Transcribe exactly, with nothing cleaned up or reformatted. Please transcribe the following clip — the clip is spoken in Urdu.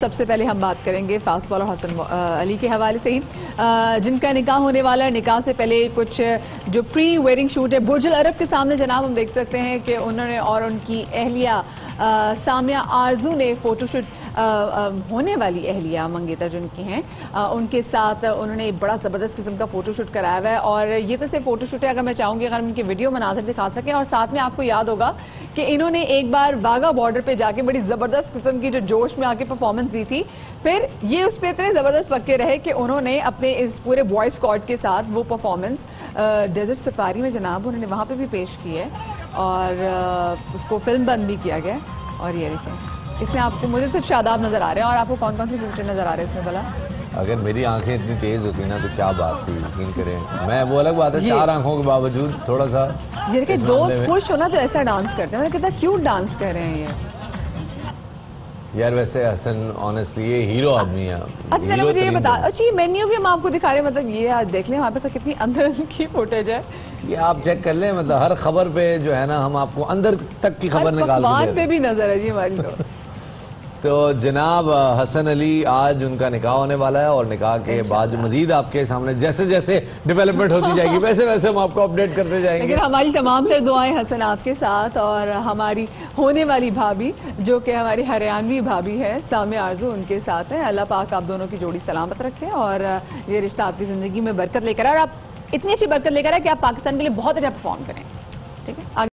سب سے پہلے ہم بات کریں گے فاسٹ بالر حسن علی کے حوالے سے ہی، جن کا نکاح ہونے والا ہے۔ نکاح سے پہلے کچھ جو پری ویڈنگ شوٹ ہے برج العرب کے سامنے جناب ہم دیکھ سکتے ہیں کہ انہوں نے اور ان کی اہلیہ سامیہ آرزو نے فوٹو شوٹ ہونے والی اہلیہ منگیتر جن کی ہیں ان کے ساتھ انہوں نے بڑا زبردست قسم کا فوٹو شوٹ کرایا ہوا ہے، اور یہ تو صرف فوٹو شوٹ ہے، اگر میں چاہوں گی اگر ہم ان کے ویڈیو مناظر دکھا سکیں۔ اور ساتھ میں آپ کو یاد ہوگا کہ انہوں نے ایک بار واگا بارڈر پہ جا کے بڑی زبردست قسم کی جو جوش میں آ کے پرفارمنس دی تھی، پھر یہ اس پہ اتنے زبردست پکے رہے کہ انہوں نے اپنے اس پورے بوائے اسکواڈ کے ساتھ وہ پرفارمنس ڈیزرٹ سفاری میں جناب انہوں نے وہاں پہ بھی پیش کی ہے، اور اس کو فلم بند بھی کیا گیا۔ اور یہ دیکھیں اس میں آپ کو مجھے صرف شاداب نظر آ رہے ہیں، اور آپ کو کون کون سے فیچر نظر آ رہے ہیں اس میں بلا؟ اگر میری آنکھیں اتنی تیز ہوتی نا تو کیا بات تھی، یقین کریں میں وہ الگ بات ہے چار آنکھوں کے باوجود تھوڑا سا یہ دیکھیں دوست خوش ہونا تو ایسا ڈانس کرتے ہیں، مطلب کتنا کیوٹ ڈانس کر رہے ہیں یہ یار۔ ویسے حسن آنیسٹلی یہ ہیرو آدمی ہے۔ اچھا چلو مجھے یہ بتا، اچھا یہ مینیو بھی ہم آپ کو دکھا رہے ہیں، مطلب یہ دیکھ لیں وہاں پہ کتنی اندر کی فوٹیج ہے، یہ آپ چیک کر لیں، مطلب ہر خبر پہ جو ہے نا ہم آپ کو اندر تک کی خبر نکال کے پکوان پہ بھی نظر ہے جی ہماری تو تو جناب حسن علی آج ان کا نکاح ہونے والا ہے، اور نکاح کے بعد جو مزید آپ کے سامنے جیسے جیسے ڈیولپمنٹ ہوتی جائے گی ویسے ویسے ہم آپ کو اپڈیٹ کرتے جائیں گے۔ لیکن ہماری تمام تر دعائیں حسن آپ کے ساتھ، اور ہماری ہونے والی بھابھی جو کہ ہماری ہریانوی بھابھی ہے سامیہ آرزو ان کے ساتھ ہے۔ اللہ پاک آپ دونوں کی جوڑی سلامت رکھے اور یہ رشتہ آپ کی زندگی میں برکت لے کر آئے، اور آپ اتنی اچھی برکت لے کر آئے کہ آپ پاکستان کے لیے بہت اچھا پرفارم کریں، ٹھیک ہے۔